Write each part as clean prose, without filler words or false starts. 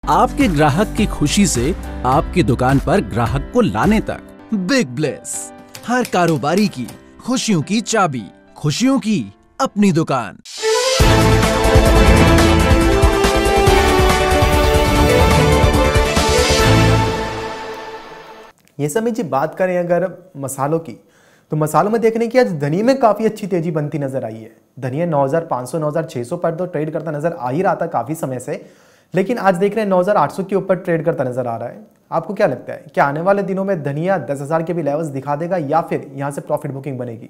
आपके ग्राहक की खुशी से आपकी दुकान पर ग्राहक को लाने तक। बिग ब्लेस, हर कारोबारी की खुशियों की चाबी, खुशियों की अपनी दुकान। ये समय जी बात करें अगर मसालों की, तो मसालों में देखने की आज धनिया में काफ़ी अच्छी तेजी बनती नजर आई है। धनिया 9,500 9,600 पर तो ट्रेड करता नजर आ ही रहा था काफ़ी समय से, लेकिन आज देख रहे हैं 9,800 के ऊपर ट्रेड करता नजर आ रहा है। आपको क्या लगता है, क्या आने वाले दिनों में धनिया 10,000 के भी लेवल्स दिखा देगा या फिर यहाँ से प्रॉफिट बुकिंग बनेगी?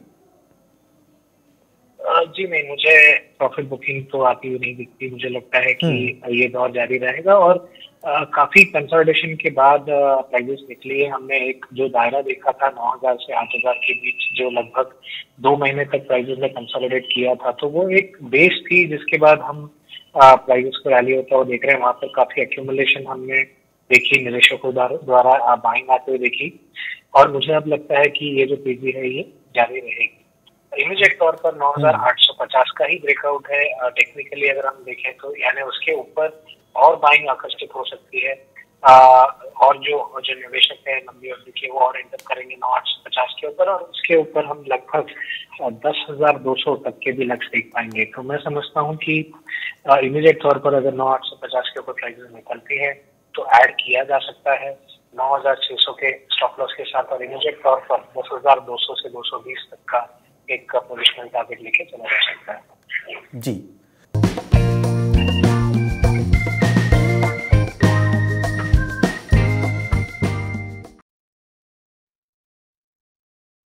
जी नहीं, मुझे प्रॉफिट बुकिंग तो आती हुई नहीं दिखती। मुझे लगता है कि ये दौर जारी रहेगा और काफी कंसोलिडेशन के बाद प्राइजेस निकली है। हमने एक जो दायरा देखा था 9,000 से 8,000 के बीच, जो लगभग 2 महीने तक प्राइजेस ने कंसोलिडेट किया था, तो वो एक बेस थी जिसके बाद हम प्राइजेस को रैली होता हुआ देख रहे हैं। वहां पर काफी एक्यूमुलेशन हमने देखी, निवेशकों द्वारा बाइंग आते हुए देखी, और मुझे अब लगता है कि ये जो तेजी है ये जारी रहेगी। इमीडिएट तौर पर 9,850 का ही ब्रेकआउट है। टेक्निकली अगर हम देखें तो यानी उसके ऊपर और बाइंग आकर्षित हो सकती है, और जो निवेशक है लंबी अवधि के वो और एंटर करेंगे 9,850 के ऊपर, और उसके ऊपर हम लगभग 10,200 तक के भी लक्ष्य देख पाएंगे। तो मैं समझता हूँ कि इमीडिएट तौर पर अगर 9,850 के ऊपर प्राइसेस निकलती है तो ऐड किया जा सकता है 9,600 के स्टॉप लॉस के साथ, और इमीडिएट तौर पर 10,200 से 220 तक का एक पोजिशनल टारगेट लेके चला जा सकता है। जी।